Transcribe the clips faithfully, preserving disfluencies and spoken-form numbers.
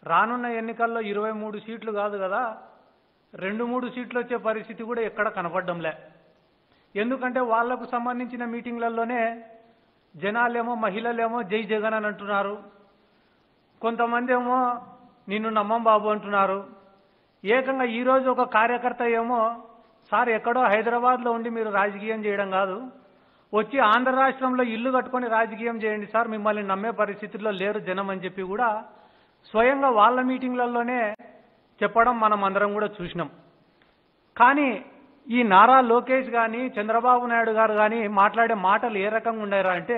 రానున్న ఎన్నికల్లో ఇరవై మూడు సీట్లు కాదు కదా, రెండు మూడు సీట్లు వచ్చే పరిస్థితి కూడా ఎక్కడ కనపడడంలే. ఎందుకంటే వాళ్లకు సంబంధించిన మీటింగ్లలోనే జనాలేమో మహిళలేమో జై జగన్ అని అంటున్నారు, కొంతమంది ఏమో నిన్ను నమ్మం బాబు అంటున్నారు. ఏకంగా ఈరోజు ఒక కార్యకర్త ఏమో సార్ ఎక్కడో హైదరాబాద్లో ఉండి మీరు రాజకీయం చేయడం కాదు, వచ్చి ఆంధ్ర రాష్ట్రంలో ఇల్లు కట్టుకొని రాజకీయం చేయండి సార్, మిమ్మల్ని నమ్మే పరిస్థితుల్లో లేరు జనం అని చెప్పి కూడా స్వయంగా వాళ్ళ మీటింగ్లలోనే చెప్పడం మనం అందరం కూడా చూసినాం. కానీ ఈ నారా లోకేష్ కానీ చంద్రబాబు నాయుడు గారు కానీ మాట్లాడే మాటలు ఏ రకంగా ఉండేరా అంటే,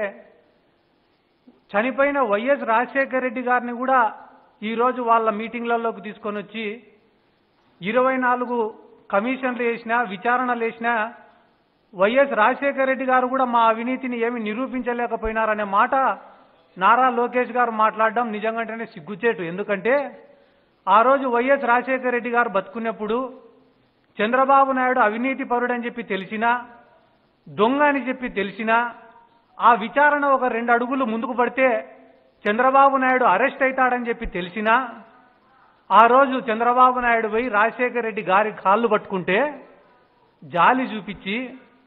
చనిపోయిన వైఎస్ రాజశేఖర రెడ్డి గారిని కూడా ఈరోజు వాళ్ళ మీటింగ్లలోకి తీసుకొని వచ్చి ఇరవై నాలుగు కమిషన్లు వేసినా విచారణలు వేసినా వైఎస్ రాజశేఖర రెడ్డి గారు కూడా మా అవినీతిని ఏమి నిరూపించలేకపోయినారనే మాట నారా లోకేష్ గారు మాట్లాడడం నిజంగానే సిగ్గుచేటు. ఎందుకంటే ఆ రోజు వైఎస్ రాజశేఖర రెడ్డి గారు బతుకున్నప్పుడు చంద్రబాబు నాయుడు అవినీతి పరుడని చెప్పి తెలిసినా, దొంగ అని చెప్పి తెలిసినా, ఆ విచారణ ఒక రెండు అడుగులు ముందుకు పడితే చంద్రబాబు నాయుడు అరెస్ట్ అవుతాడని చెప్పి తెలిసినా, ఆ రోజు చంద్రబాబు నాయుడు పోయి రాజశేఖర రెడ్డి గారి కాళ్ళు పట్టుకుంటే జాలి చూపించి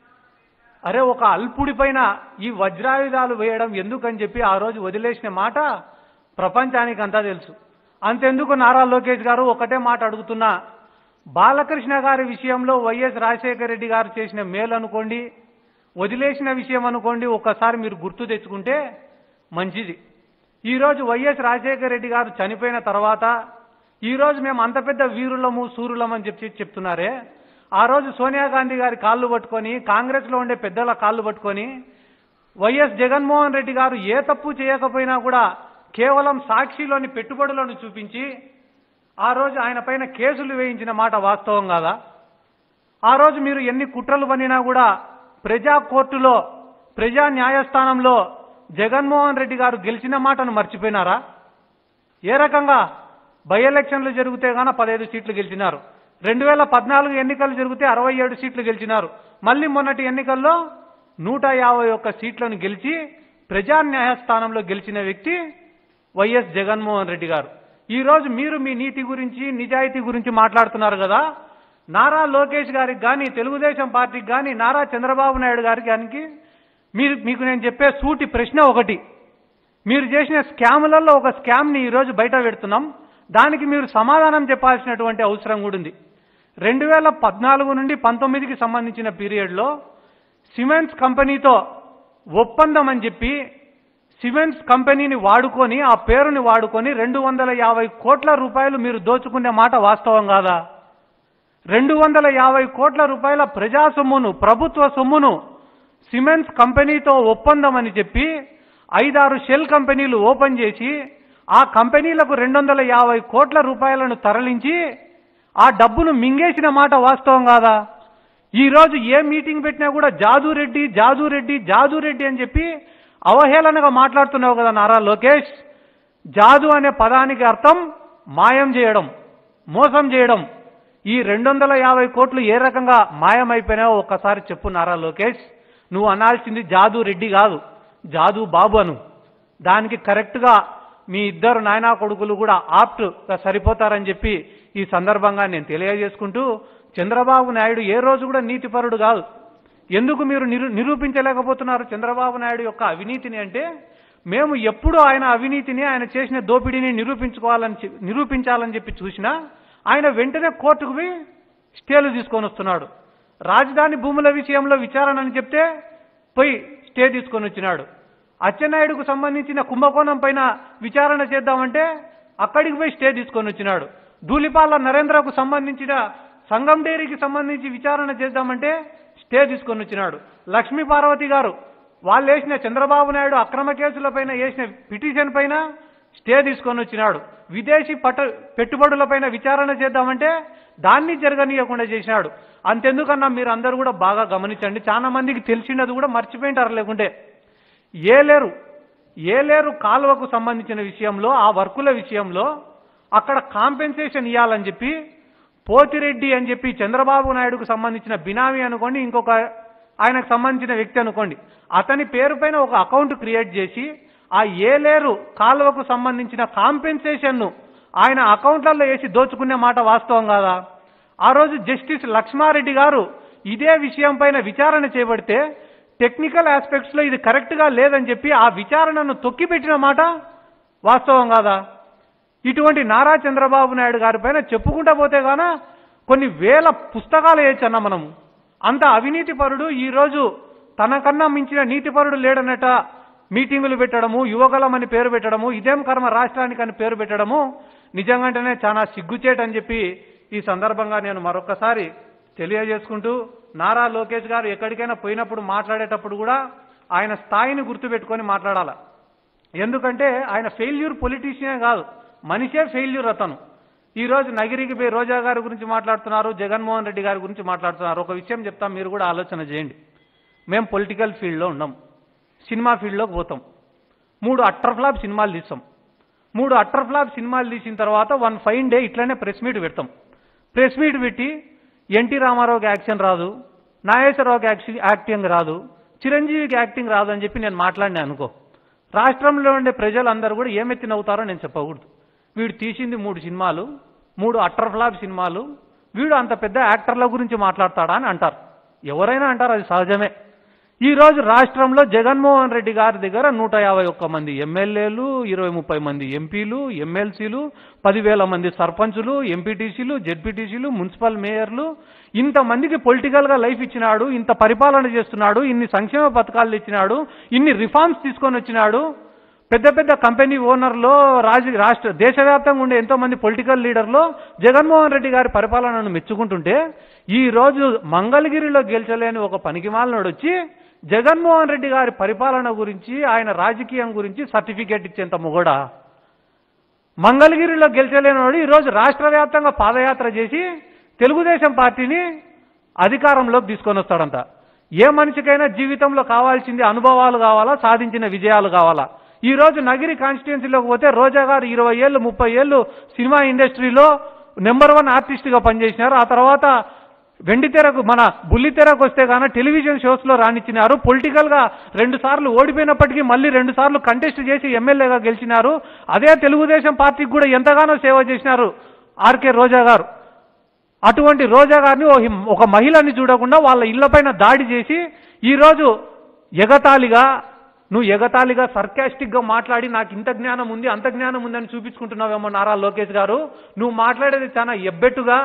అరే ఒక అల్పుడి పైన ఈ వజ్రాయుధాలు వేయడం ఎందుకని చెప్పి ఆ రోజు వదిలేసిన మాట ప్రపంచానికి అంతా తెలుసు. అంతెందుకు నారా లోకేష్ గారు ఒకటే మాట అడుగుతున్నా, బాలకృష్ణ గారి విషయంలో వైఎస్ రాజశేఖర రెడ్డి గారు చేసిన మేలు అనుకోండి, వదిలేసిన విషయం అనుకోండి, ఒక్కసారి మీరు గుర్తు తెచ్చుకుంటే మంచిది. ఈరోజు వైఎస్ రాజశేఖర రెడ్డి గారు చనిపోయిన తర్వాత ఈరోజు మేము అంత పెద్ద వీరులము సూరులము అని చెప్పి చెప్తున్నారే, ఆ రోజు సోనియా గాంధీ గారి కాళ్ళు పట్టుకొని కాంగ్రెస్లో ఉండే పెద్దల కాళ్ళు పట్టుకొని వైఎస్ జగన్మోహన్ రెడ్డి గారు ఏ తప్పు చేయకపోయినా కూడా కేవలం సాక్షిలోని పెట్టుబడులను చూపించి ఆ రోజు ఆయన పైన కేసులు వేయించిన మాట వాస్తవం కాదా? ఆ రోజు మీరు ఎన్ని కుట్రలు పన్నినా కూడా ప్రజా కోర్టులో ప్రజా న్యాయస్థానంలో జగన్మోహన్ రెడ్డి గారు గెలిచిన మాటను మర్చిపోయినారా? ఏ రకంగా బై ఎలక్షన్లు జరిగితే గాన పదహైదు సీట్లు గెలిచినారు, రెండు వేల పద్నాలుగు ఎన్నికలు జరిగితే అరవై ఏడు సీట్లు గెలిచినారు, మళ్ళీ మొన్నటి ఎన్నికల్లో నూట యాభై ఒక్క సీట్లను గెలిచి ప్రజా న్యాయస్థానంలో గెలిచిన వ్యక్తి వైఎస్ జగన్మోహన్ రెడ్డి గారు. ఈరోజు మీరు మీ నీతి గురించి నిజాయితీ గురించి మాట్లాడుతున్నారు కదా, నారా లోకేష్ గారికి కానీ తెలుగుదేశం పార్టీకి కానీ నారా చంద్రబాబు నాయుడు గారికి కానీ మీరు మీకు నేను చెప్పే సూటి ప్రశ్న ఒకటి, మీరు చేసిన స్కాములలో ఒక స్కామ్ని ఈరోజు బయట పెడుతున్నాం, దానికి మీరు సమాధానం చెప్పాల్సినటువంటి అవసరం కూడా ఉంది. రెండు వేల పద్నాలుగు నుండి పంతొమ్మిదికి సంబంధించిన పీరియడ్లో సిమెంట్స్ కంపెనీతో ఒప్పందం అని చెప్పి సిమెంట్స్ కంపెనీని వాడుకొని ఆ పేరుని వాడుకొని రెండు వందల యాభై కోట్ల రూపాయలు మీరు దోచుకునే మాట వాస్తవం కాదా? రెండు వందల యాభై కోట్ల రూపాయల ప్రజా సొమ్మును ప్రభుత్వ సొమ్మును సిమెంట్స్ కంపెనీతో ఒప్పందం అని చెప్పి ఐదారు షెల్ కంపెనీలు ఓపెన్ చేసి ఆ కంపెనీలకు రెండు వందల యాభై కోట్ల రూపాయలను తరలించి ఆ డబ్బును మింగేసిన మాట వాస్తవం కాదా? ఈరోజు ఏ మీటింగ్ పెట్టినా కూడా జాదూ రెడ్డి జాదూ రెడ్డి జాదూ రెడ్డి అని చెప్పి అవహేళనగా మాట్లాడుతున్నావు కదా నారా లోకేష్. జాదు అనే పదానికి అర్థం మాయం చేయడం, మోసం చేయడం. ఈ రెండు వందల యాభై కోట్లు ఏ రకంగా మాయమైపోయినాయో ఒక్కసారి చెప్పు నారా లోకేష్. నువ్వు అనాల్సింది జాదూ రెడ్డి కాదు, జాదూ బాబు అను. దానికి కరెక్ట్గా మీ ఇద్దరు నాయనా కొడుకులు కూడా ఆప్ట్గా సరిపోతారని చెప్పి ఈ సందర్భంగా నేను తెలియజేసుకుంటూ, చంద్రబాబు నాయుడు ఏ రోజు కూడా నీతిపరుడు కాదు. ఎందుకు మీరు నిరూ నిరూపించలేకపోతున్నారు చంద్రబాబు నాయుడు యొక్క అవినీతిని అంటే, మేము ఎప్పుడూ ఆయన అవినీతిని ఆయన చేసిన దోపిడీని నిరూపించుకోవాలని నిరూపించాలని చెప్పి చూసినా ఆయన వెంటనే కోర్టుకు పోయి స్టేలు తీసుకొని వస్తున్నాడు. రాజధాని భూముల విషయంలో విచారణ అని చెప్తే పోయి స్టే తీసుకొని వచ్చినాడు. అచ్చెన్నాయుడుకు సంబంధించిన కుంభకోణం పైన విచారణ చేద్దామంటే అక్కడికి పోయి స్టే తీసుకొని వచ్చినాడు. ధూళిపాల నరేంద్రకు సంబంధించిన సంగం డైరీకి సంబంధించి విచారణ చేద్దామంటే స్టే తీసుకొని వచ్చినాడు. లక్ష్మీ పార్వతి గారు వాళ్ళు వేసిన చంద్రబాబు నాయుడు అక్రమ కేసుల పైన వేసిన పిటిషన్ పైన స్టే తీసుకొని వచ్చినాడు. విదేశీ పట్ట పెట్టుబడుల పైన విచారణ చేద్దామంటే దాన్ని జరగనీయకుండా చేసినాడు. అంతెందుకన్నా మీరు అందరూ కూడా బాగా గమనించండి, చాలా మందికి తెలిసినది కూడా మర్చిపోయింటారు. లేకుంటే ఏలేరు ఏలేరు కాలువకు సంబంధించిన విషయంలో ఆ వర్కుల విషయంలో అక్కడ కాంపెన్సేషన్ ఇవ్వాలని చెప్పి పోతిరెడ్డి అని చెప్పి చంద్రబాబు నాయుడుకు సంబంధించిన బినామీ అనుకోండి, ఇంకొక ఆయనకు సంబంధించిన వ్యక్తి అనుకోండి, అతని పేరు పైన ఒక అకౌంట్ క్రియేట్ చేసి ఆ ఏలేరు కాలువకు సంబంధించిన కాంపెన్సేషన్ను ఆయన అకౌంట్లలో వేసి దోచుకునే మాట వాస్తవం కాదా? ఆ రోజు జస్టిస్ లక్ష్మారెడ్డి గారు ఇదే విషయం పైన విచారణ చేపడితే టెక్నికల్ ఆస్పెక్ట్స్లో ఇది కరెక్ట్గా లేదని చెప్పి ఆ విచారణను తొక్కిపెట్టిన మాట వాస్తవం కాదా? ఇటువంటి నారా చంద్రబాబు నాయుడు గారి పైన చెప్పుకుంటా పోతే గాన కొన్ని వేల పుస్తకాలు వేయచ్చన్న మనము. అంత అవినీతి పరుడు ఈరోజు తనకన్నా మించిన నీతిపరుడు లేడనట మీటింగులు పెట్టడము, యువగలం అని పేరు పెట్టడము, ఇదేం కర్మ రాష్ట్రానికి అని పేరు పెట్టడము నిజంగానే చాలా సిగ్గుచేటని చెప్పి ఈ సందర్భంగా నేను మరొకసారి తెలియజేసుకుంటూ, నారా లోకేష్ గారు ఎక్కడికైనా పోయినప్పుడు మాట్లాడేటప్పుడు కూడా ఆయన స్థాయిని గుర్తుపెట్టుకొని మాట్లాడాలి. ఎందుకంటే ఆయన ఫెయిల్యూర్ పొలిటీషియనే కాదు, మనిషే ఫెయిల్యూర్ అతను. ఈరోజు నగిరికి పోయి రోజా గారి గురించి మాట్లాడుతున్నారు, జగన్మోహన్ రెడ్డి గారి గురించి మాట్లాడుతున్నారు. ఒక విషయం చెప్తాం, మీరు కూడా ఆలోచన చేయండి. మేము పొలిటికల్ ఫీల్డ్లో ఉన్నాం, సినిమా ఫీల్డ్లోకి పోతాం, మూడు అట్టర్ ఫ్లాప్ సినిమాలు తీస్తాం. మూడు అట్టర్ ఫ్లాప్ సినిమాలు తీసిన తర్వాత వన్ ఫైన్ డే ఇట్లనే ప్రెస్ మీట్ పెడతాం. ప్రెస్ మీట్ పెట్టి ఎన్టీ రామారావుకి యాక్షన్ రాదు, నాగేశ్వరరావుకి యాక్షన్ యాక్టింగ్ రాదు, చిరంజీవికి యాక్టింగ్ రాదు అని చెప్పి నేను మాట్లాడినా అనుకో, రాష్ట్రంలో ఉండే ప్రజలందరూ కూడా ఏమెత్తి నవ్వుతారో నేను చెప్పకూడదు. వీడు తీసింది మూడు సినిమాలు, మూడు అట్టర్ ఫ్లాప్ సినిమాలు, వీడు అంత పెద్ద యాక్టర్ల గురించి మాట్లాడతాడా అని అంటారు. ఎవరైనా అంటారు, అది సహజమే. ఈరోజు రాష్ట్రంలో జగన్మోహన్ రెడ్డి గారి దగ్గర నూట యాభై ఒక్క మంది ఎమ్మెల్యేలు, ఇరవై ముప్పై మంది ఎంపీలు, ఎమ్మెల్సీలు, పదివేల మంది సర్పంచులు, ఎంపీటీసీలు, జెడ్పీటీసీలు, మున్సిపల్ మేయర్లు, ఇంతమందికి పొలిటికల్గా లైఫ్ ఇచ్చినాడు, ఇంత పరిపాలన చేస్తున్నాడు, ఇన్ని సంక్షేమ పథకాలు ఇచ్చినాడు, ఇన్ని రిఫార్మ్స్ తీసుకొని వచ్చినాడు. పెద్ద పెద్ద కంపెనీ ఓనర్లో రాజ రాష్ట్ర దేశవ్యాప్తంగా ఉండే ఎంతో మంది పొలిటికల్ లీడర్లో జగన్మోహన్ రెడ్డి గారి పరిపాలనను మెచ్చుకుంటుంటే ఈరోజు మంగళగిరిలో గెలిచలేని ఒక పనికిమాలినోడు వచ్చి జగన్మోహన్ రెడ్డి గారి పరిపాలన గురించి, ఆయన రాజకీయం గురించి సర్టిఫికేట్ ఇచ్చేంత మొగోడా? మంగళగిరిలో గెలిచలేనివాడు ఈరోజు రాష్ట్ర వ్యాప్తంగా పాదయాత్ర చేసి తెలుగుదేశం పార్టీని అధికారంలోకి తీసుకొని వస్తాడంట. ఏ మనిషికైనా జీవితంలో కావాల్సింది అనుభవాలు కావాలా, సాధించిన విజయాలు కావాలా? ఈరోజు నగిరి కాన్స్టిట్యున్సీలోకి పోతే రోజా గారు ఇరవై ఏళ్ళు ముప్పై ఏళ్ళు సినిమా ఇండస్ట్రీలో నెంబర్ వన్ ఆర్టిస్ట్గా పనిచేసినారు. ఆ తర్వాత వెండితెరకు మన బుల్లితెరకు వస్తే గాన టెలివిజన్ షోస్లో రాణించినారు. పొలిటికల్గా రెండు సార్లు ఓడిపోయినప్పటికీ మళ్ళీ రెండు సార్లు కంటెస్ట్ చేసి ఎమ్మెల్యేగా గెలిచినారు. అదే తెలుగుదేశం పార్టీకి కూడా ఎంతగానో సేవ చేసినారు ఆర్కే రోజా గారు. అటువంటి రోజా గారిని ఒక మహిళని చూడకుండా వాళ్ళ ఇళ్లపైన దాడి చేసి ఈరోజు ఎగతాళిగా నువ్వు ఎగతాళిగా సర్కాస్టిక్గా మాట్లాడి నాకు ఇంత జ్ఞానం ఉంది అంత జ్ఞానం ఉందని చూపించుకుంటున్నావేమో నారా లోకేష్ గారు. నువ్వు మాట్లాడేది చాలా ఎబ్బెట్టుగా,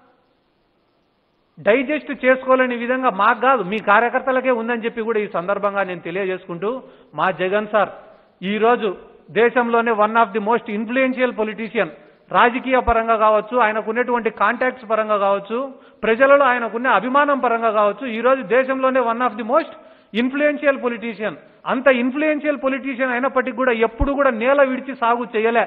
డైజెస్ట్ చేసుకోలేని విధంగా మాకు కాదు మీ కార్యకర్తలకే ఉందని చెప్పి కూడా ఈ సందర్భంగా నేను తెలియజేసుకుంటూ, మా జగన్ సార్ ఈరోజు దేశంలోనే one of the most influential politician, రాజకీయ పరంగా కావచ్చు, ఆయనకున్నటువంటి కాంటాక్ట్స్ పరంగా కావచ్చు, ప్రజలలో ఆయనకున్న అభిమానం పరంగా కావచ్చు, ఈరోజు దేశంలోనే one of the most influential politician. అంత ఇన్ఫ్లుయెన్షియల్ పొలిటీషియన్ అయినప్పటికీ కూడా ఎప్పుడు కూడా నేల విడిచి సాగు చేయలే.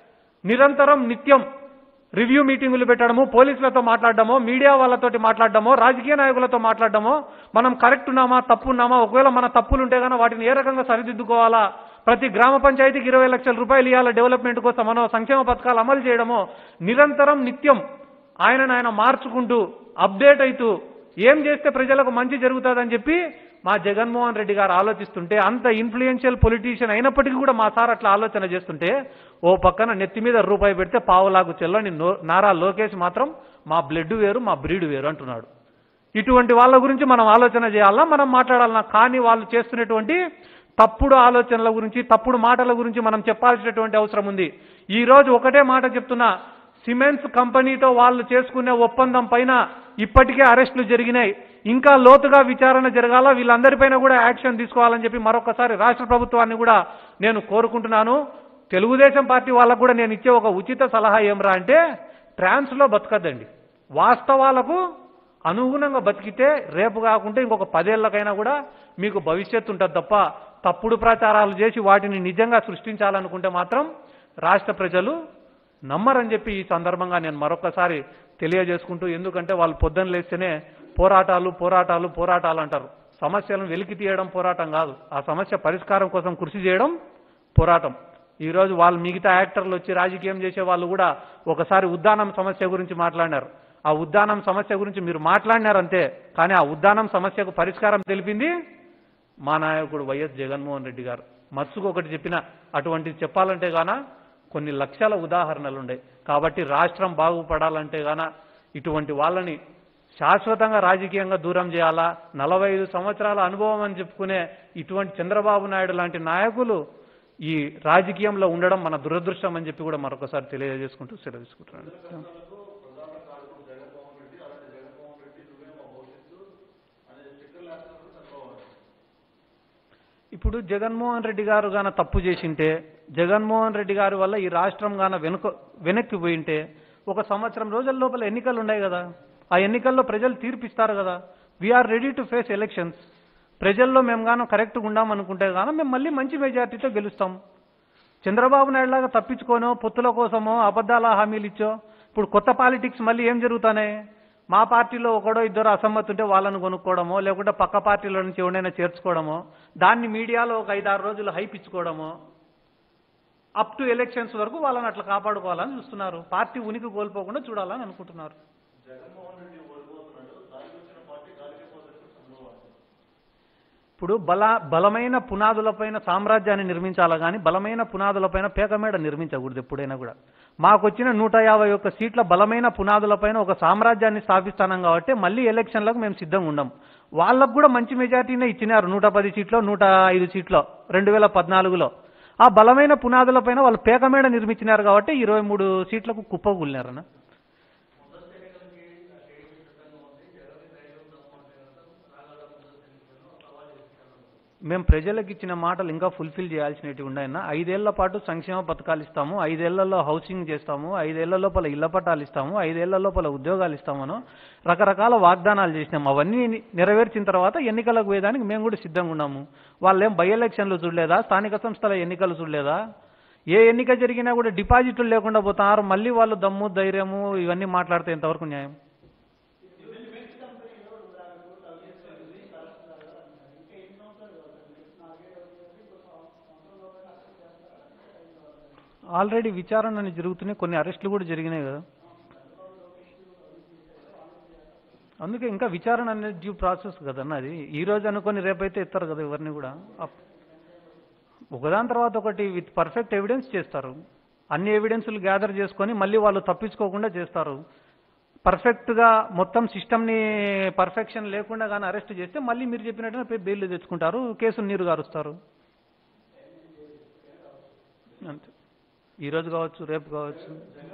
నిరంతరం నిత్యం రివ్యూ మీటింగులు పెట్టడము, పోలీసులతో మాట్లాడడమో, మీడియా వాళ్ళతోటి మాట్లాడడమో, రాజకీయ నాయకులతో మాట్లాడడమో, మనం కరెక్ట్ ఉన్నామా తప్పు ఉన్నామా, ఒకవేళ మన తప్పులు ఉంటే కనుక వాటిని ఏ రకంగా సరిదిద్దుకోవాలా, ప్రతి గ్రామ పంచాయతీకి ఇరవై లక్షల రూపాయలు ఇవ్వాలా డెవలప్మెంట్ కోసం మనో సంక్షేమ పథకాలు అమలు చేయడమో, నిరంతరం నిత్యం ఆయనను ఆయన మార్చుకుంటూ అప్డేట్ అవుతూ ఏం చేస్తే ప్రజలకు మంచి జరుగుతుందని చెప్పి మా జగన్మోహన్ రెడ్డి గారు ఆలోచిస్తుంటే, అంత ఇన్ఫ్లుయెన్షియల్ పొలిటీషియన్ అయినప్పటికీ కూడా మా సార్ అట్లా ఆలోచన చేస్తుంటే, ఓ పక్కన నెత్తి మీద రూపాయి పెడితే పావులాగు చెల్లని నారా లోకేష్ మాత్రం మా బ్లడ్ వేరు మా బ్రీడ్ వేరు అంటున్నాడు. ఇటువంటి వాళ్ళ గురించి మనం ఆలోచన చేయాలా, మనం మాట్లాడాలన్నా? కానీ వాళ్ళు చేస్తున్నటువంటి తప్పుడు ఆలోచనల గురించి, తప్పుడు మాటల గురించి మనం చెప్పాల్సినటువంటి అవసరం ఉంది. ఈరోజు ఒకటే మాట చెప్తున్నా, సిమెంట్స్ కంపెనీతో వాళ్ళు చేసుకునే ఒప్పందం పైన ఇప్పటికే అరెస్టులు జరిగినాయి. ఇంకా లోతుగా విచారణ జరగాల, వీళ్ళందరిపైన కూడా యాక్షన్ తీసుకోవాలని చెప్పి మరొకసారి రాష్ట్ర ప్రభుత్వాన్ని కూడా నేను కోరుకుంటున్నాను. తెలుగుదేశం పార్టీ వాళ్ళకు కూడా నేను ఇచ్చే ఒక ఉచిత సలహా ఏమరా అంటే, ట్రాన్స్లో బతకద్దండి. వాస్తవాలకు అనుగుణంగా బతికితే రేపు కాకుంటే ఇంకొక పదేళ్లకైనా కూడా మీకు భవిష్యత్తు ఉంటుంది తప్ప, తప్పుడు ప్రచారాలు చేసి వాటిని నిజంగా సృష్టించాలనుకుంటే మాత్రం రాష్ట్ర ప్రజలు నమ్మరని చెప్పి ఈ సందర్భంగా నేను మరొకసారి తెలియజేసుకుంటూ, ఎందుకంటే వాళ్ళు పొద్దున్న లేస్తేనే పోరాటాలు పోరాటాలు పోరాటాలు అంటారు. సమస్యలను వెలికి తీయడం పోరాటం కాదు, ఆ సమస్య పరిష్కారం కోసం కృషి చేయడం పోరాటం. ఈరోజు వాళ్ళు మిగతా యాక్టర్లు వచ్చి రాజకీయం చేసే వాళ్ళు కూడా ఒకసారి ఉద్దానం సమస్య గురించి మాట్లాడినారు. ఆ ఉద్దానం సమస్య గురించి మీరు మాట్లాడినారంతే, కానీ ఆ ఉద్దానం సమస్యకు పరిష్కారం తెలిపింది మా నాయకుడు వైఎస్ జగన్మోహన్ రెడ్డి గారు. మత్సుకు ఒకటి చెప్పిన, అటువంటిది చెప్పాలంటే గాన కొన్ని లక్షల ఉదాహరణలు ఉన్నాయి. కాబట్టి రాష్ట్రం బాగుపడాలంటే గాన ఇటువంటి వాళ్ళని శాశ్వతంగా రాజకీయంగా దూరం చేయాలా. నలభై ఐదు సంవత్సరాల అనుభవం అని చెప్పుకునే ఇటువంటి చంద్రబాబు నాయుడు లాంటి నాయకులు ఈ రాజకీయంలో ఉండడం మన దురదృష్టం అని చెప్పి కూడా మరొకసారి తెలియజేసుకుంటూ సెలవు తీసుకుంటున్నాను. ఇప్పుడు జగన్మోహన్ రెడ్డి గారు గాన తప్పు చేసింటే, జగన్మోహన్ రెడ్డి గారి వల్ల ఈ రాష్ట్రం గాన వెనుక వెనక్కి పోయింటే ఒక సంవత్సరం రోజుల లోపల ఎన్నికలు ఉన్నాయి కదా, ఆ ఎన్నికల్లో ప్రజలు తీర్పిస్తారు కదా. We are ready to face elections. ప్రజల్లో మేము గాను కరెక్ట్గా ఉండామనుకుంటే గాను మేము మళ్ళీ మంచి మెజార్టీతో గెలుస్తాం. చంద్రబాబు నాయుడు లాగా తప్పించుకోనో పొత్తుల కోసమో అబద్ధాల హామీలు ఇచ్చో ఇప్పుడు కొత్త పాలిటిక్స్ మళ్ళీ ఏం జరుగుతానే, మా పార్టీలో ఒకడో ఇద్దరు అసమ్మతి ఉంటే వాళ్ళని కొనుక్కోవడమో, లేకుంటే పక్క పార్టీలో నుంచి ఎవరైనా చేర్చుకోవడమో, దాన్ని మీడియాలో ఒక ఐదారు రోజులు హైప్ ఇచ్చుకోవడమో, అప్ టు ఎలక్షన్స్ వరకు వాళ్ళని అట్లా కాపాడుకోవాలని చూస్తున్నారు. పార్టీ ఉనికి కోల్పోకుండా చూడాలని అనుకుంటున్నారు. ఇప్పుడు బల బలమైన పునాదులపైన సామ్రాజ్యాన్ని నిర్మించాలా కానీ బలమైన పునాదులపైన పేకమేడ నిర్మించకూడదు ఎప్పుడైనా కూడా. మాకు వచ్చిన నూట యాభై ఒక్క సీట్ల బలమైన పునాదులపైన ఒక సామ్రాజ్యాన్ని స్థాపిస్తానం కాబట్టి మళ్ళీ ఎలక్షన్లకు మేము సిద్ధంగా ఉన్నాం. వాళ్ళకు కూడా మంచి మెజార్టీనే ఇచ్చినారు, నూట పది సీట్లో నూట ఐదు సీట్లో రెండు వేల పద్నాలుగులో. ఆ బలమైన పునాదులపైన వాళ్ళు పేకమేడ నిర్మించినారు కాబట్టి ఇరవై మూడు సీట్లకు కుప్పకూలినారన్న. మేము ప్రజలకు ఇచ్చిన మాటలు ఇంకా ఫుల్ఫిల్ చేయాల్సినవి ఉన్నాయన్న. ఐదేళ్ల పాటు సంక్షేమ పథకాలు ఇస్తాము, ఐదేళ్లలో హౌసింగ్ చేస్తాము, ఐదేళ్ల లోపల ఇళ్ల పట్టాలు ఇస్తాము, ఐదేళ్ల లోపల ఉద్యోగాలు ఇస్తామనో రకరకాల వాగ్దానాలు చేసినాము. అవన్నీ నెరవేర్చిన తర్వాత ఎన్నికలకు పోయేదానికి మేము కూడా సిద్ధంగా ఉన్నాము. వాళ్ళేం బై ఎలక్షన్లు చూడలేదా, స్థానిక సంస్థల ఎన్నికలు చూడలేదా? ఏ ఎన్నిక జరిగినా కూడా డిపాజిట్లు లేకుండా పోతున్నారు. మళ్ళీ వాళ్ళు దమ్ము ధైర్యము ఇవన్నీ మాట్లాడితే ఎంతవరకు న్యాయం? ఆల్రెడీ విచారణ జరుగుతున్నాయి, కొన్ని అరెస్టులు కూడా జరిగినాయి కదా. అందుకే ఇంకా విచారణ అనేది డ్యూ ప్రాసెస్ కదన్న. అది ఈ రోజు అనుకొని రేపైతే ఎత్తారు కదా ఎవరిని కూడా. ఒకదాని తర్వాత ఒకటి విత్ పర్ఫెక్ట్ ఎవిడెన్స్ చేస్తారు. అన్ని ఎవిడెన్సులు గ్యాదర్ చేసుకొని మళ్ళీ వాళ్ళు తప్పించుకోకుండా చేస్తారు. పర్ఫెక్ట్గా మొత్తం సిస్టమ్ని పర్ఫెక్షన్ లేకుండా కానీ అరెస్ట్ చేస్తే మళ్ళీ మీరు చెప్పినట్టుగా బెయిల్ తెచ్చుకుంటారు, కేసులు నీరు గారుస్తారు. అంతే, ఈ రోజు కావచ్చు రేపు కావచ్చు.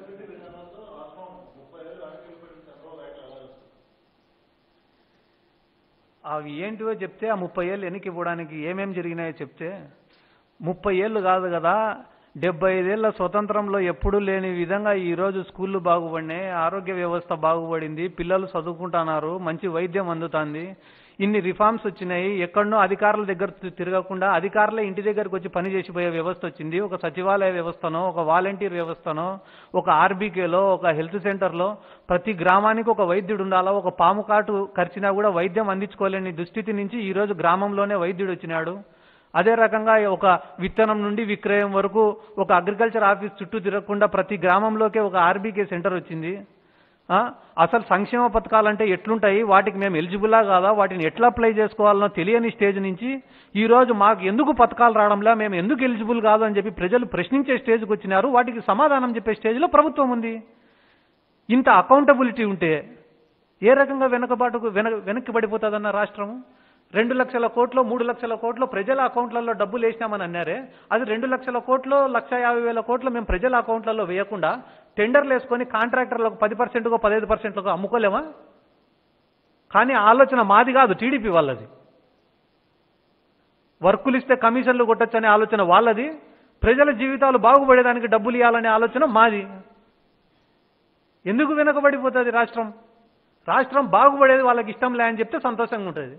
అవి ఏంటివో చెప్తే ఆ ముప్పై ఏళ్ళు వెనక్కి ఇవ్వడానికి ఏమేమి జరిగినాయో చెప్తే, ముప్పై ఏళ్ళు కాదు కదా, డెబ్బై ఐదేళ్ల స్వతంత్రంలో ఎప్పుడూ లేని విధంగా ఈరోజు స్కూళ్ళు బాగుపడినాయి, ఆరోగ్య వ్యవస్థ బాగుపడింది, పిల్లలు చదువుకుంటున్నారు, మంచి వైద్యం అందుతుంది, ఇన్ని రిఫార్మ్స్ వచ్చినాయి. ఎక్కడనో అధికారుల దగ్గర తిరగకుండా అధికారులే ఇంటి దగ్గరకు వచ్చి పని చేసిపోయే వ్యవస్థ వచ్చింది. ఒక సచివాలయ వ్యవస్థనో, ఒక వాలంటీర్ వ్యవస్థనో, ఒక ఆర్బీకేలో, ఒక హెల్త్ సెంటర్లో ప్రతి గ్రామానికి ఒక వైద్యుడు ఉండాలా. ఒక పాము కాటు కరిచినా కూడా వైద్యం అందించుకోలేని దుస్థితి నుంచి ఈరోజు గ్రామంలోనే వైద్యుడు వచ్చినాడు. అదే రకంగా ఒక విత్తనం నుండి విక్రయం వరకు ఒక అగ్రికల్చర్ ఆఫీస్ చుట్టూ తిరగకుండా ప్రతి గ్రామంలోకే ఒక ఆర్బీకే సెంటర్ వచ్చింది. అసలు సంక్షేమ పథకాలంటే ఎట్లుంటాయి, వాటికి మేము ఎలిజిబులా కాదా, వాటిని ఎట్లా అప్లై చేసుకోవాలనో తెలియని స్టేజ్ నుంచి ఈరోజు మాకు ఎందుకు పథకాలు రావడంలా, మేము ఎందుకు ఎలిజిబుల్ కాదు అని చెప్పి ప్రజలు ప్రశ్నించే స్టేజ్కి వచ్చినారు. వాటికి సమాధానం చెప్పే స్టేజ్లో ప్రభుత్వం ఉంది. ఇంత అకౌంటబిలిటీ ఉంటే ఏ రకంగా వెనకబాటుకు వెనక వెనక్కి పడిపోతుందన్న రాష్ట్రము? రెండు లక్షల కోట్లు మూడు లక్షల కోట్లు ప్రజల అకౌంట్లలో డబ్బులు వేసినామని అన్నారే, అది రెండు లక్షల కోట్లు లక్ష యాభై వేల కోట్లు మేము ప్రజల అకౌంట్లలో వేయకుండా టెండర్లు వేసుకొని కాంట్రాక్టర్లకు పది పర్సెంట్కో పదహైదు పర్సెంట్లకు అమ్ముకోలేమా? కానీ ఆలోచన మాది కాదు, టీడీపీ వాళ్ళది. వర్కులు ఇస్తే కమిషన్లు కొట్టొచ్చనే ఆలోచన వాళ్ళది, ప్రజల జీవితాలు బాగుపడేదానికి డబ్బులు ఇవ్వాలనే ఆలోచన మాది. ఎందుకు వెనకబడిపోతుంది రాష్ట్రం? రాష్ట్రం బాగుపడేది వాళ్ళకి ఇష్టం లే అని చెప్తే సంతోషంగా ఉంటుంది.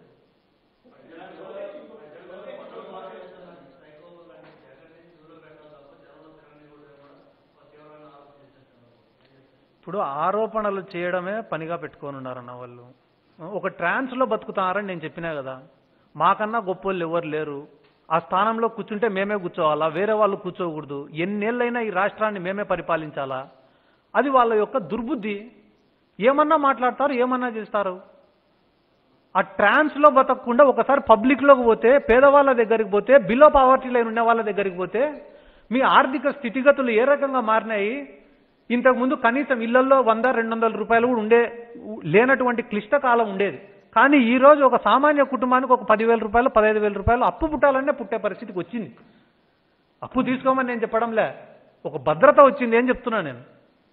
ఇప్పుడు ఆరోపణలు చేయడమే పనిగా పెట్టుకొని ఉన్నారన్న వాళ్ళు. ఒక ట్రాన్స్లో బతుకుతున్నారని నేను చెప్పినా కదా, మాకన్నా గొప్పోళ్ళు ఎవరు లేరు, ఆ స్థానంలో కూర్చుంటే మేమే కూర్చోవాలా, వేరే వాళ్ళు కూర్చోకూడదు, ఎన్నేళ్ళైనా ఈ రాష్ట్రాన్ని మేమే పరిపాలించాలా, అది వాళ్ళ యొక్క దుర్బుద్ధి. ఏమన్నా మాట్లాడతారు, ఏమన్నా చేస్తారు. ఆ ట్రాన్స్లో బతకకుండా ఒకసారి పబ్లిక్లోకి పోతే, పేదవాళ్ళ దగ్గరికి పోతే, బిలో పావర్టీ లైన్ ఉన్న వాళ్ళ దగ్గరికి పోతే మీ ఆర్థిక స్థితిగతులు ఏ రకంగా మారినాయి? ఇంతకుముందు కనీసం ఇళ్లలో వంద రెండు వందల రూపాయలు కూడా ఉండే లేనటువంటి క్లిష్ట కాలం ఉండేది. కానీ ఈ రోజు ఒక సామాన్య కుటుంబానికి ఒక పదివేల రూపాయలు పదహైదు వేల రూపాయలు అప్పు పుట్టాలనే పుట్టే పరిస్థితికి వచ్చింది. అప్పు తీసుకోమని నేను చెప్పడంలే, ఒక భద్రత వచ్చింది అని చెప్తున్నాను నేను.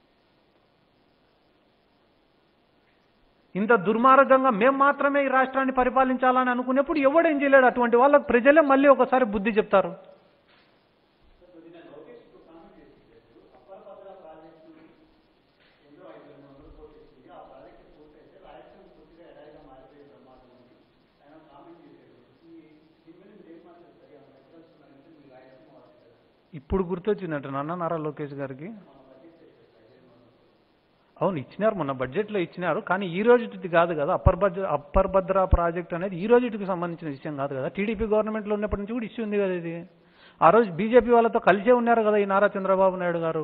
ఇంత దుర్మార్గంగా మేము మాత్రమే ఈ రాష్ట్రాన్ని పరిపాలించాలని అనుకునేప్పుడు ఎవడేం చేయలేడు. అటువంటి వాళ్ళకు ప్రజలే మళ్ళీ ఒకసారి బుద్ధి చెప్తారు. ఇప్పుడు గుర్తొచ్చిందంట నాన్న నారా లోకేష్ గారికి. అవును, ఇచ్చినారు, మొన్న బడ్జెట్లో ఇచ్చినారు. కానీ ఈ రోజుది కాదు కదా, upper Bhadra upper Bhadra project అనేది ఈ రోజుకి సంబంధించిన విషయం కాదు కదా. టీడీపీ గవర్నమెంట్లో ఉన్నప్పటి నుంచి కూడా ఇష్యూ ఉంది కదా ఇది. ఆ రోజు బీజేపీ వాళ్ళతో కలిసే ఉన్నారు కదా ఈ నారా చంద్రబాబు నాయుడు గారు.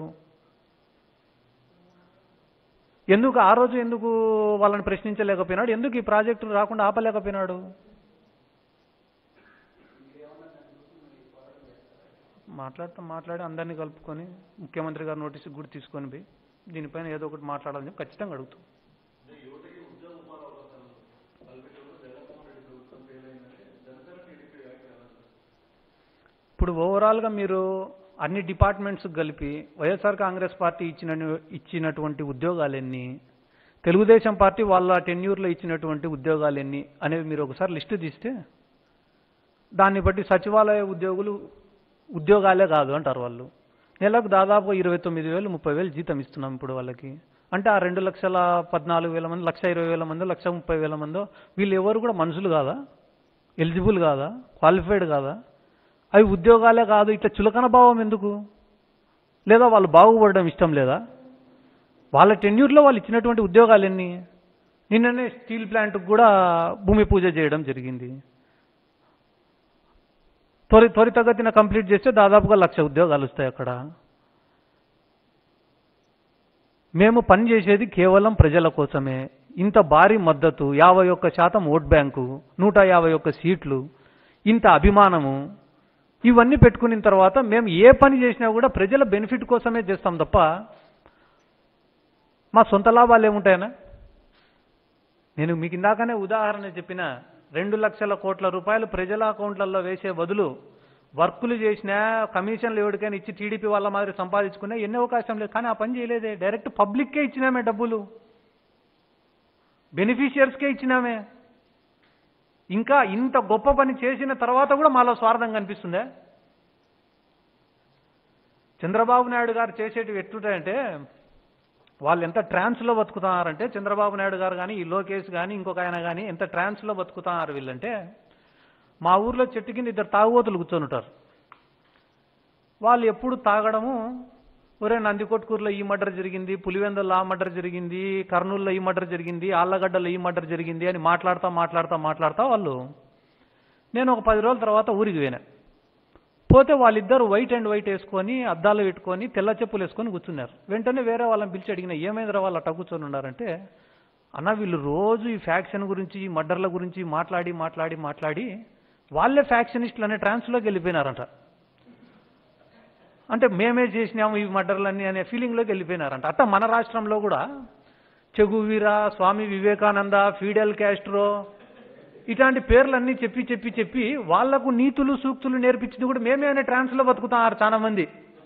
ఎందుకు ఆ రోజు ఎందుకు వాళ్ళని ప్రశ్నించలేకపోయినాడు? ఎందుకు ఈ ప్రాజెక్టు రాకుండా ఆపలేకపోయినాడు? మాట్లాడతాం, మాట్లాడి అందరినీ కలుపుకొని ముఖ్యమంత్రి గారు నోటీసు కూడా తీసుకొని పోయి దీనిపైన ఏదో ఒకటి మాట్లాడాలని చెప్పి ఖచ్చితంగా అడుగుతాం. ఇప్పుడు ఓవరాల్గా మీరు అన్ని డిపార్ట్మెంట్స్ కలిపి వైఎస్ఆర్ కాంగ్రెస్ పార్టీ ఇచ్చిన ఇచ్చినటువంటి ఉద్యోగాలెన్ని, తెలుగుదేశం పార్టీ వాళ్ళ టెన్యూర్లో ఇచ్చినటువంటి ఉద్యోగాలెన్ని అనేవి మీరు ఒకసారి లిస్టు తీస్తే దాన్ని బట్టి సచివాలయ ఉద్యోగులు ఉద్యోగాలే కాదు అంటారు వాళ్ళు. నెలకు దాదాపు ఇరవై తొమ్మిది వేలు ముప్పై వేలు జీతం ఇస్తున్నాం ఇప్పుడు వాళ్ళకి. అంటే ఆ రెండు లక్షల పద్నాలుగు వేల మంది, లక్ష ఇరవై వేల మందో, లక్ష ముప్పై వేల మందో వీళ్ళు ఎవరు కూడా మనుషులు కాదా? ఎలిజిబుల్ కాదా? క్వాలిఫైడ్ కాదా? అవి ఉద్యోగాలే కాదు. ఇట్లా చులకన భావం ఎందుకు? లేదా వాళ్ళు బాగుపడడం ఇష్టం లేదా? వాళ్ళ టెన్యూర్లో వాళ్ళు ఇచ్చినటువంటి ఉద్యోగాలు ఎన్ని? నిన్ననే స్టీల్ ప్లాంట్కి కూడా భూమి పూజ చేయడం జరిగింది. త్వరి త్వరితగతిన కంప్లీట్ చేస్తే దాదాపుగా లక్ష ఉద్యోగాలు వస్తాయి అక్కడ. మేము పనిచేసేది కేవలం ప్రజల కోసమే. ఇంత భారీ మద్దతు, యాభై ఒక్క శాతం ఓట్ బ్యాంకు, నూట యాభై ఒక్క సీట్లు, ఇంత అభిమానము, ఇవన్నీ పెట్టుకున్న తర్వాత మేము ఏ పని చేసినా కూడా ప్రజల బెనిఫిట్ కోసమే చేస్తాం తప్ప మా సొంత లాభాలు ఏముంటాయనా? నేను మీకు ఇందాకనే ఉదాహరణ చెప్పిన, రెండు లక్షల కోట్ల రూపాయలు ప్రజల అకౌంట్లలో వేసే బదులు వర్కులు చేసినా కమిషన్లు ఎవరికైనా ఇచ్చి టీడీపీ వాళ్ళ మాదిరి సంపాదించుకున్నా ఎన్ని అవకాశం లేదు. కానీ ఆ పని చేయలేదే. డైరెక్ట్ పబ్లిక్కే ఇచ్చినామే డబ్బులు, బెనిఫిషియర్స్కే ఇచ్చినామే. ఇంకా ఇంత గొప్ప పని చేసిన తర్వాత కూడా మాలో స్వార్థం కనిపిస్తుందే? చంద్రబాబు నాయుడు గారు చేసేటివి ఎట్లుంటాయంటే, వాళ్ళు ఎంత ట్రాన్స్లో బతుకుతున్నారంటే, చంద్రబాబు నాయుడు గారు కానీ ఈ లోకేష్ కానీ ఇంకొక ఆయన కానీ ఎంత ట్రాన్స్లో బతుకుతున్నారు వీళ్ళంటే, మా ఊర్లో చెట్టు కింద ఇద్దరు తాగుబోతులు కూర్చొని ఉంటారు. వాళ్ళు ఎప్పుడు తాగడము, ఒరే నందికొట్కూరులో ఈ మర్డర్ జరిగింది, పులివెందుల్లో ఆ మర్డర్ జరిగింది, కర్నూలులో ఈ మర్డర్ జరిగింది, ఆళ్లగడ్డలో ఈ మర్డర్ జరిగింది అని మాట్లాడుతూ మాట్లాడుతూ మాట్లాడుతూ వాళ్ళు. నేను ఒక పది రోజుల తర్వాత ఊరికి పోయినా. పోతే వాళ్ళిద్దరు వైట్ అండ్ వైట్ వేసుకొని అద్దాలు పెట్టుకొని తెల్ల చెప్పులు వేసుకొని కూర్చున్నారు. వెంటనే వేరే వాళ్ళని పిలిచి అడిగిన, ఏమైందిరా వాళ్ళు అట్ట కూర్చొని ఉన్నారంటే, అన్న వీళ్ళు రోజు ఈ ఫ్యాక్షన్ గురించి ఈ మర్డర్ల గురించి మాట్లాడి మాట్లాడి మాట్లాడి వాళ్ళే ఫ్యాక్షనిస్టులు అనే ట్రాన్స్లోకి వెళ్ళిపోయినారంట. అంటే మేమే చేసినాము ఈ మర్డర్లన్నీ అనే ఫీలింగ్లోకి వెళ్ళిపోయినారంట. అట్ట మన రాష్ట్రంలో కూడా Che Guevara, Swami Vivekananda, Fidel Castro ఇట్లాంటి పేర్లన్నీ చెప్పి చెప్పి చెప్పి వాళ్లకు నీతులు సూక్తులు నేర్పించింది కూడా మేమే అనే ట్రాన్స్లో బతుకుతున్నారు చాలా మంది.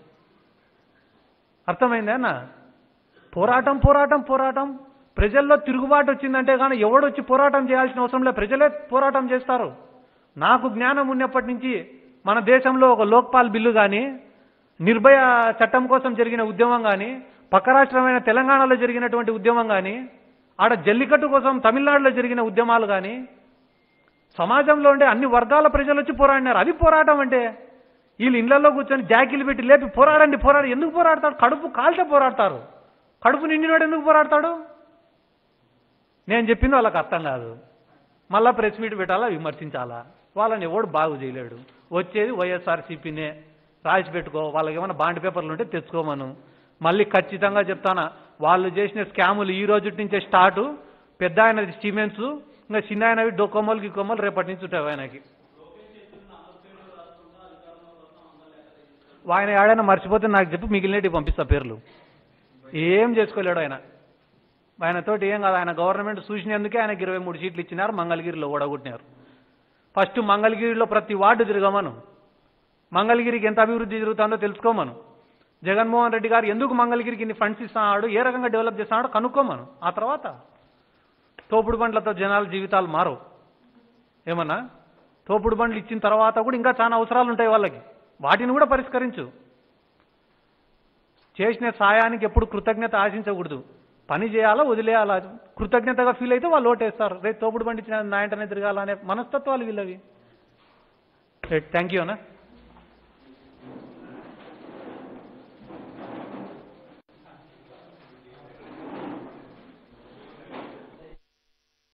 అర్థమైందా అన్న? పోరాటం పోరాటం పోరాటం ప్రజల్లో తిరుగుబాటు వచ్చిందంటే కానీ ఎవడొచ్చి పోరాటం చేయాల్సిన అవసరం లేదు, ప్రజలే పోరాటం చేస్తారు. నాకు జ్ఞానం ఉన్నప్పటి నుంచి మన దేశంలో ఒక లోక్పాల్ బిల్లు కానీ, నిర్భయ చట్టం కోసం జరిగిన ఉద్యమం కానీ, పక్క రాష్ట్రమైన తెలంగాణలో జరిగినటువంటి ఉద్యమం కానీ, ఆడ జల్లికట్టు కోసం తమిళనాడులో జరిగిన ఉద్యమాలు కానీ, సమాజంలో ఉండే అన్ని వర్గాల ప్రజలు వచ్చి పోరాడినారు. అది పోరాటం అంటే. వీళ్ళు ఇళ్లలో కూర్చొని జాకీలు పెట్టి లేపి పోరాడండి పోరాడు ఎందుకు పోరాడతాడు? కడుపు కాల్చే పోరాడతారు. కడుపు నిండినాడు ఎందుకు పోరాడతాడు? నేను చెప్పింది వాళ్ళకి అర్థం కాదు. మళ్ళా ప్రెస్ మీట్ పెట్టాలా, విమర్శించాలా? వాళ్ళని ఎవడు బాగు చేయలేడు. వచ్చేది వైఎస్ఆర్సీపీనే. రాసి పెట్టుకో, వాళ్ళకి ఏమైనా బాండ్ పేపర్లు ఉంటే తెచ్చుకోమను. మళ్ళీ ఖచ్చితంగా చెప్తానా, వాళ్ళు చేసిన స్కాములు ఈ రోజు నుంచే స్టార్టు. పెద్ద ఆయనది సిమెంట్స్, ఇంకా చిన్న ఆయనవి డొక్కొమ్మలు గిక్కొమ్మలు రేపటి నుంచి ఉంటాయి ఆయనకి. ఆయన ఏడైనా మర్చిపోతే నాకు చెప్పి మిగిలినవి పంపిస్తా పేర్లు. ఏం చేసుకోలేడు ఆయన. ఆయనతోటి ఏం కాదు. ఆయన గవర్నమెంట్ చూసినందుకే ఆయనకి ఇరవై మూడు సీట్లు ఇచ్చినారు, మంగళగిరిలో ఓడగొట్టినారు. ఫస్ట్ మంగళగిరిలో ప్రతి వార్డు తిరగమను, మంగళగిరికి ఎంత అభివృద్ధి జరుగుతుందో తెలుసుకోమను. జగన్మోహన్ రెడ్డి గారు ఎందుకు మంగళగిరికి ఇన్ని ఫండ్స్ ఇస్తున్నాడు, ఏ రకంగా డెవలప్ చేస్తున్నాడో కనుక్కోమను. ఆ తర్వాత తోపుడు బండ్లతో జనాల జీవితాలు మారవు. ఏమన్నా తోపుడు బండ్లు ఇచ్చిన తర్వాత కూడా ఇంకా చాలా అవసరాలు ఉంటాయి వాళ్ళకి, వాటిని కూడా పరిష్కరించు. చేసిన సాయానికి ఎప్పుడు కృతజ్ఞత ఆశించకూడదు. పని చేయాలా వదిలేయాలా, కృతజ్ఞతగా ఫీల్ అయితే వాళ్ళు ఓటేస్తారు. రేపు తోపుడు బండి ఇచ్చిన నా ఇంటనే తిరగాలనే మనస్తత్వాలు వీళ్ళవి. థ్యాంక్ యూ అన్న.